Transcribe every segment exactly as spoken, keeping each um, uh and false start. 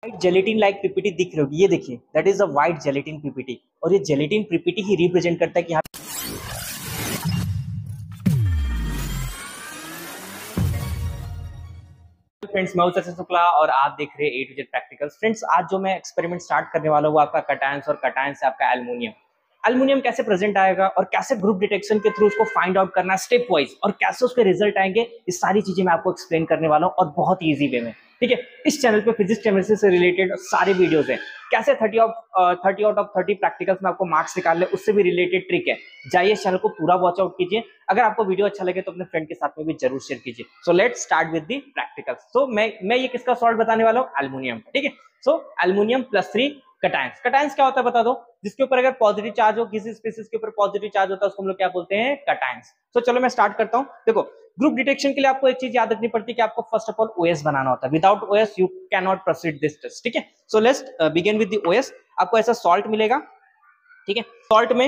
White gelatin like PPT दिख रही होगी, ये देखिए, that is a white gelatin PPT. और ये जेलेटिन पीपीटी ही रिप्रेजेंट करता है कि यहाँ फ्रेंड्स, मैं हूं सचिन शुक्ला और आप देख रहे हैं A to Z practicals. Friends, आज जो मैं एक्सपेरिमेंट स्टार्ट करने वाला हूं वो आपका कटायंस और कटायंस से आपका एल्युमिनियम। एल्युमिनियम कैसे प्रेजेंट आएगा और कैसे ग्रुप डिटेक्शन के थ्रू उसको फाइंड आउट करना स्टेप वाइज और कैसे उसके रिजल्ट आएंगे, ये सारी चीजें मैं आपको एक्सप्लेन करने वाला हूं और बहुत ईजी वे में। ठीक है, इस चैनल पे फिजिक्स केमिस्ट्री से रिलेटेड सारे वीडियोस हैं। कैसे thirty of thirty out of thirty practicals में आपको मार्क्स निकालने, उससे भी रिलेटेड ट्रिक है। जाइए इस चैनल को पूरा वॉच आउट कीजिए। अगर आपको वीडियो अच्छा लगे तो अपने फ्रेंड के साथ में भी जरूर शेयर कीजिए। So let's start with the practicals. So मैं मैं ये किसका सॉल्ट बताने वाला हूँ? एल्युमिनियम। ठीक है, so aluminium plus three cations. Cations क्या होता है बता दो? जिसके ऊपर अगर पॉजिटिव चार्ज हो, किसी स्पीसीज के ऊपर पॉजिटिव चार्ज होता है, उसको हम लोग क्या बोलते हैं? कटायंस। तो चलो मैं स्टार्ट करता हूं। देखो, ग्रुप डिटेक्शन के लिए आपको एक चीज याद रखनी पड़ती है कि आपको फर्स्ट ऑफ ऑल ओएस बनाना होता है। Without OS you cannot proceed this test. ठीक है, so let's begin with the OS. आपको ऐसा सॉल्ट मिलेगा। ठीक है, सॉल्ट में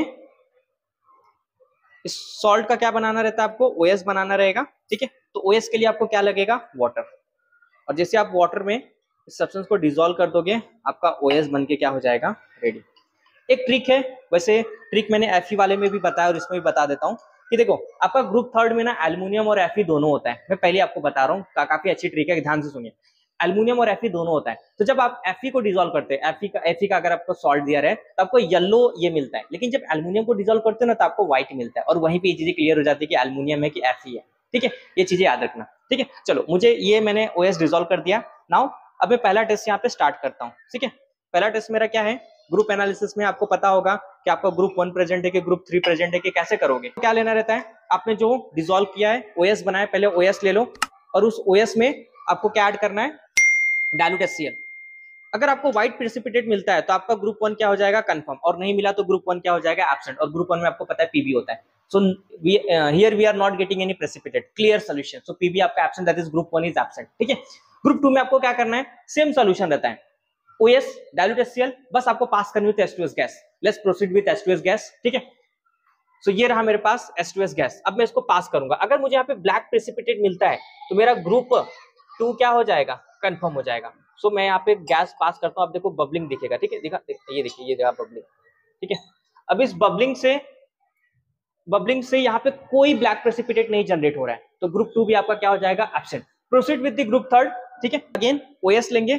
इस सॉल्ट का क्या बनाना रहता है? आपको ओएस बनाना रहेगा। ठीक है, तो ओएस के लिए आपको क्या लगेगा? वाटर। और जैसे आप वाटर में इस सब्सटेंस को डिसॉल्व कर दोगे, आपका ओएस बन के क्या हो जाएगा? रेडी। एक ट्रिक है, वैसे ट्रिक मैंने एफई वाले में भी बताया और इसमें भी बता देता हूं कि देखो, आपका ग्रुप थर्ड में ना एल्युमिनियम और एफई दोनों होता है। मैं पहले आपको बता रहा हूँ, का, काफी अच्छी ट्रिक है, ध्यान से सुनिए। एल्युमिनियम और एफई दोनों होता है। तो जब आप एफई को डिसॉल्व करते हैं, एफई का एफई का अगर आपको सॉल्ट दिया रहे तो आपको येलो ये मिलता है, लेकिन जब एल्युमिनियम को डिसॉल्व करते हैं ना तो आपको व्हाइट मिलता है। और वहीं पे ये चीजें क्लियर हो जाती है कि एल्युमिनियम है कि एफई है। ठीक है, ये चीजें याद रखना। ठीक है, चलो, मुझे ये मैंने ओएस डिसॉल्व कर दिया। नाउ अब मैं पहला टेस्ट यहाँ पे स्टार्ट करता हूँ। ठीक है, पहला टेस्ट मेरा क्या है? ग्रुप एनालिसिस में आपको पता होगा कि आपका ग्रुप वन प्रेजेंट है कि ग्रुप थ्री प्रेजेंट है कि कैसे करोगे। क्या लेना रहता है? आपने जो डिसॉल्व किया है, ओएस बनाया, पहले ओएस ले लो और उस ओएस में आपको क्या ऐड करना है? Dilute HCl. अगर आपको व्हाइट प्रेसिपिटेट मिलता है तो आपका ग्रुप वन क्या हो जाएगा? कंफर्म। और नहीं मिला तो ग्रुप वन क्या हो जाएगा? एब्सेंट। और ग्रुप वन में आपको पता है पीबी होता है। So here we are not getting any precipitate, clear solution. So Pb आपका absent, that is group one is absent. ठीक है, ग्रुप टू में आपको क्या करना है? सेम सॉल्यूशन रहता है, ओएस डाइल्यूट एचसीएल, बस आपको पास करनी होती है H two S gas. Let's proceed with H two S gas. ठीक है, सो so, ये रहा मेरे पास एच टू एस गैस। अब मैं इसको पास करूंगा। अगर मुझे यहाँ पे ब्लैक प्रेसिपिटेट मिलता है तो मेरा ग्रुप टू क्या हो जाएगा? कंफर्म हो जाएगा। सो so, मैं यहाँ पे गैस पास करता हूँ। आप देखो बबलिंग दिखेगा। ठीक है, दिखा, ये देखिए, ये देखा बबलिंग। ठीक है, अब इस बबलिंग से बबलिंग से यहाँ पे कोई ब्लैक प्रेसिपिटेट नहीं जनरेट हो रहा है, तो ग्रुप टू भी आपका क्या हो जाएगा? Absent. Proceed with the group third. ठीक है, अगेन ओएस लेंगे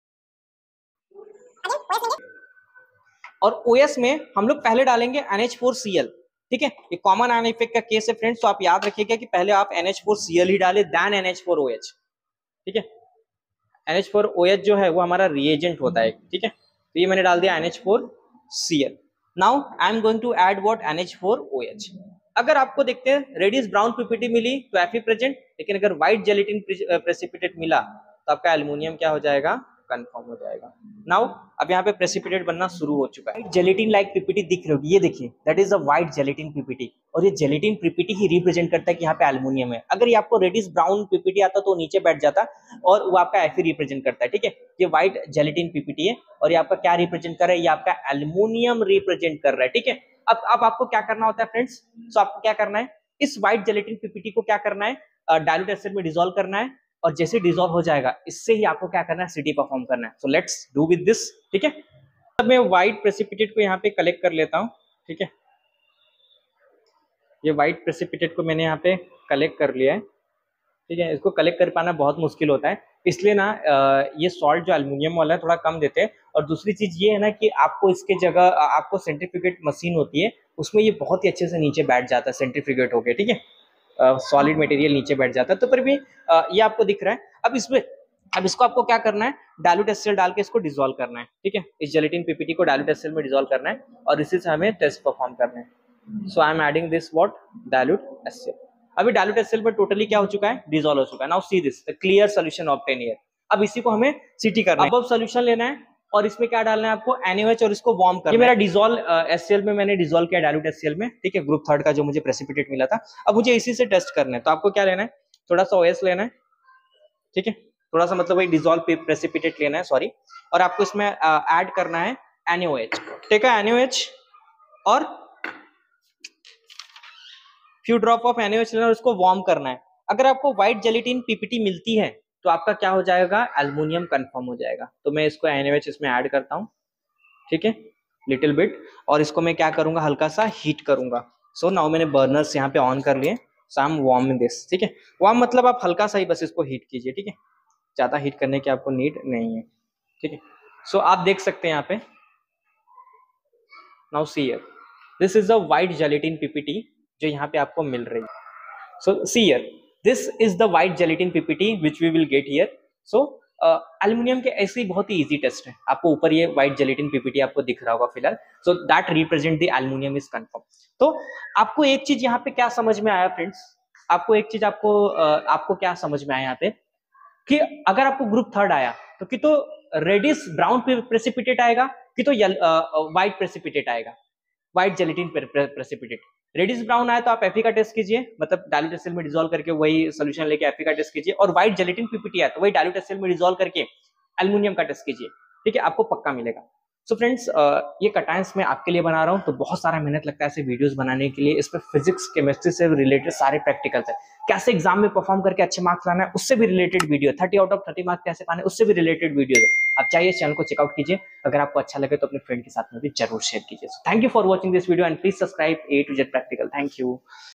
और ओएस में हम लोग पहले डालेंगे N H four C L. ठीक है, ये कॉमन आयन इफेक्ट का केस है फ्रेंड्स, तो आप याद रखिएगा कि पहले आप N H four C L ही डालें then N H four O H. ठीक है, N H four O H जो है वो हमारा रिएजेंट होता है। ठीक है, तो ये मैंने डाल दिया N H four C L. Now I am going to add what? N H four O H. अगर आपको देखते हैं रेडिश ब्राउन पीपीटी मिली तो एफई प्रेजेंट, लेकिन अगर व्हाइट जेलेटिन प्रेसिपिटेट मिला तो आपका एल्युमिनियम क्या हो जाएगा? कंफर्म हो जाएगा। नाउ अब यहाँ पे प्रेसिपिटेट बनना शुरू हो चुका है। जेलेटिन लाइक पीपीटी दिख रही होगी, ये देखिए, that is a white gelatin PPT. और ये जेलेटिन पीपीटी ही रिप्रेजेंट करता है कि यहाँ पे एल्युमिनियम है। अगर ये आपको रेडिश ब्राउन पीपीटी आता तो नीचे बैठ जाता और वो आपका एफई रिप्रेजेंट करता है। ठीक है, ये व्हाइट जेलेटिन पीपीटी है और ये आपका क्या रिप्रेजेंट कर रहा है? ये आपका एल्युमिनियम रिप्रेजेंट कर रहा है। ठीक है, अब अब आपको क्या करना होता है फ्रेंड्स? सो आपको क्या करना है? इस व्हाइट जेलेटिन पीपीटी को क्या करना है? डाइल्यूट एसिड में डिसॉल्व करना है और जैसे डिसॉल्व हो जाएगा इससे ही आपको क्या करना है? सिटी परफॉर्म करना है। So let's do with this. ठीक है, अब मैं व्हाइट प्रेसिपिटेट को यहाँ पे कलेक्ट कर लेता हूँ। ठीक है, ये व्हाइट प्रेसिपिटेट को मैंने यहाँ पे कलेक्ट कर लिया है। ठीक है, इसको कलेक्ट कर पाना बहुत मुश्किल होता है, इसलिए ना ये सॉल्ट जो एल्युमिनियम वाला है थोड़ा कम देते हैं। और दूसरी चीज ये है ना कि आपको इसके जगह आपको सेंट्रीफ्यूगेट मशीन होती है, उसमें ये बहुत ही अच्छे से नीचे बैठ जाता है सेंट्रीफ्यूगेट होके। ठीक है, सॉलिड मटेरियल नीचे बैठ जाता है, तो फिर भी आ, ये आपको दिख रहा है। अब इसमें अब इसको आपको क्या करना है? डाइल्यूट एचसीएल डाल के इसको डिसॉल्व करना है। ठीक है, इस जेलेटिन पीपीटी को डाइल्यूट एचसीएल में डिसॉल्व करना है और इसी से हमें टेस्ट परफॉर्म करना है। So I am adding this what? Dilute HCl. अभी डाइल्यूट एचसीएल में टोटली क्या हो चुका है? डिसॉल्व हो चुका है। Now see this, the clear solution obtain here. अब इसी को हमें सिटी करना है। अब सॉल्यूशन लेना है और इसमें क्या डालना है आपको? एनएओएच, और इसको वार्म करना है। ये मेरा डिसॉल्व एचसीएल में मैंने डिसॉल्व किया डाइल्यूट एचसीएल में। ठीक है, ग्रुप थर्ड का जो मुझे प्रेसिपिटेट मिला था। अब मुझे इसी से टेस्ट करना है, तो आपको क्या लेना है? थोड़ा सा ओएस लेना है। ठीक है, थोड़ा सा मतलब वही डिसॉल्व प्रेसिपिटेट लेना है, सॉरी। और आपको इसमें ऐड करना है एनएओएच। ठीक है, एनएओएच और फ्यू ड्रॉप ऑफ एनएओएच लेना और उसको वार्म करना है। अगर आपको व्हाइट जेलेटिन पीपीटी मिलती है तो आपका क्या हो जाएगा, एल्युमिनियम कंफर्म हो जाएगा। तो मैं इसको एनएच इसमें ऐड करता हूँ, ठीक है, लिटिल बिट, और इसको मैं क्या करूंगा, हल्का सा हीट करूंगा। सो नाउ मैंने बर्नर्स यहाँ पे ऑन कर लिए, so I am warming this, ठीक है। वार्म मतलब आप हल्का सा ही बस इसको हीट कीजिए, ठीक है, ज्यादा हीट करने की आपको नीड नहीं है, ठीक है। सो so, आप देख सकते हैं यहाँ पे, now see here, this is the white gelatin PPT जो यहाँ पे आपको मिल रही है। So see here, this is the white gelatin PPT which we will get here. So aluminium के ऐसे ही बहुत ही इजी टेस्ट है, आपको ऊपर ये व्हाइट जेलेटिन पीपीटी आपको दिख रहा होगा फिलहाल। So that represent the aluminium is confirm. तो आपको एक चीज यहाँ पे क्या समझ में आया फ्रेंड्स, आपको एक चीज आपको uh, आपको क्या समझ में आया यहाँ पे, कि अगर आपको ग्रुप थर्ड आया तो कि तो रेडिश ब्राउन प्रेसिपिटेट आएगा कि तो व्हाइट प्रेसिपिटेट आएगा, white gelatin precipitate. Reddish brown आया तो आप एफी का टेस्ट कीजिए, मतलब डाइल्यूट एसिड में डिसॉल्व करके वही सोल्यूशन लेके एफी का टेस्ट कीजिए, और व्हाइट जेलेटिन पीपीटी आया तो वही डाइल्यूट एसिड में डिसॉल्व करके एल्युमिनियम का टेस्ट कीजिए, ठीक है, आपको पक्का मिलेगा। सो so फ्रेंड्स, ये कटायंस मैं आपके लिए बना रहा हूँ, तो बहुत सारा मेहनत लगता है ऐसे वीडियोस बनाने के लिए। इस पर फिजिक्स केमिस्ट्री से रिलेटेड सारे प्रैक्टिकल्स है, कैसे एग्जाम में परफॉर्म करके अच्छे मार्क्स लाना है उससे भी related video, thirty out of thirty marks कैसे पाने उससे भी रिलेटेड वीडियो है। आप चाहिए चैनल को चेकआउट कीजिए, अगर आपको अच्छा लगे तो अपने फ्रेंड के साथ में भी जरूर शेयर कीजिए। Thank you for watching this video and please subscribe A to Z practical. Thank you.